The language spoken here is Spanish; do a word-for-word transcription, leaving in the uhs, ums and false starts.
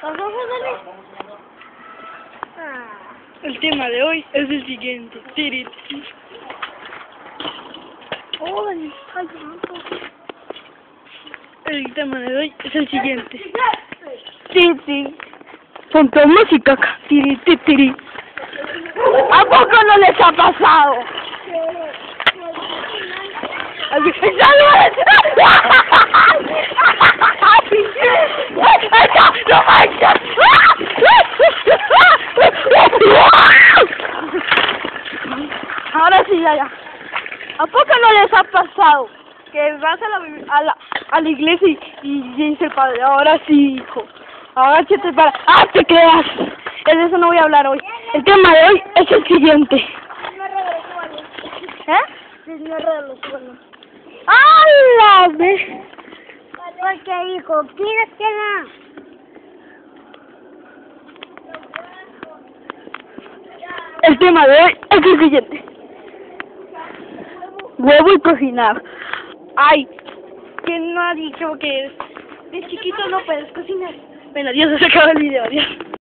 El tema de hoy es el siguiente. Tiri. Oh, el tema de hoy es el siguiente. Sí, sí. Fantasmas y caca. Tiri, tiri, tiri. ¿A poco no les ha pasado? Ahora sí, ya, ya. ¿A poco no les ha pasado que vas a la, a la, a la iglesia y, y dice el padre, ahora sí, hijo, agáchate para... ¡Ah, te creas! De eso no voy a hablar hoy. El tema de hoy es el siguiente. ¿Eh? Señor de los suelos. ¡Hala! ¿Ves? Porque dijo, ¿quieres que no? El tema de hoy es el siguiente. Huevo y cocinar. Ay, ¿quién no ha dicho que de chiquito no puedes cocinar? Bueno, adiós, se acaba el video, adiós.